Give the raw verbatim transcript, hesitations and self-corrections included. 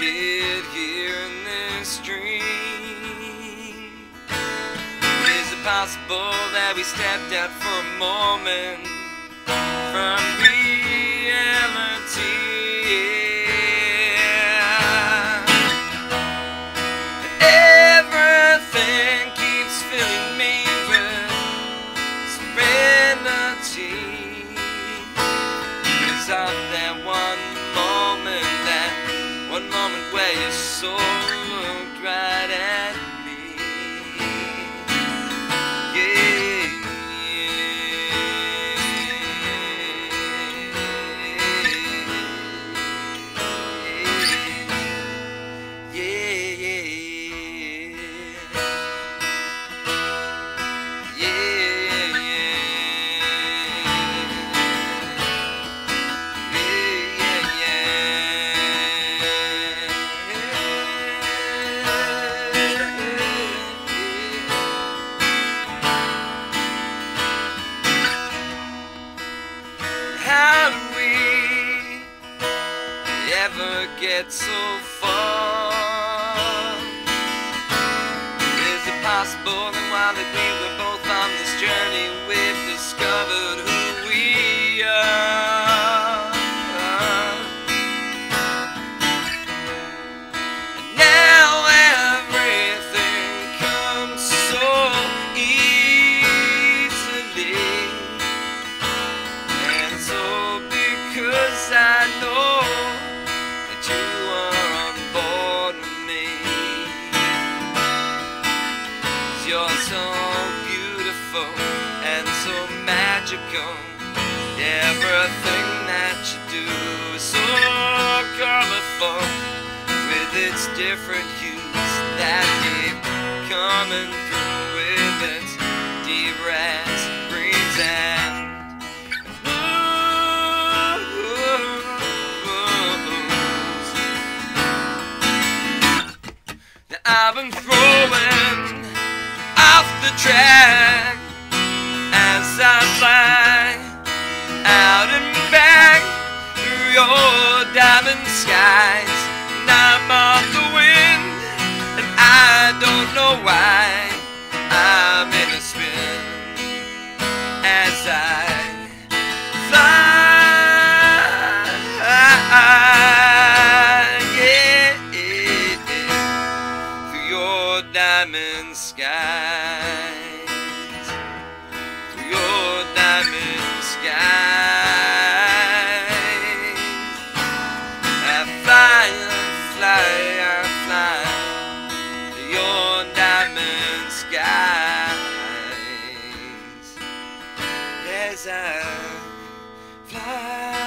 sit here in this dream? Is it possible that we stepped out for a moment from reality? Everything keeps filling me with serenity. Is of that one moment, that one moment where your soul looked right at me. Yeah, yeah, yeah, yeah, yeah. How do we ever get so far? Is it possible that while that we were both on this journey, we've discovered who we are? And now everything comes so easily. Because I know that you are on board with me. 'Cause you're so beautiful and so magical. Everything that you do is so colorful, with its different hues that keep coming through with its deep reds, greens, and I've been throwing off the track as I fly out and back through your diamond skies. And I'm off the wind, and I don't know why. I'm in a spin as I fly. Diamond skies, through your diamond skies. I fly, I fly, I fly, through your diamond skies. As I fly.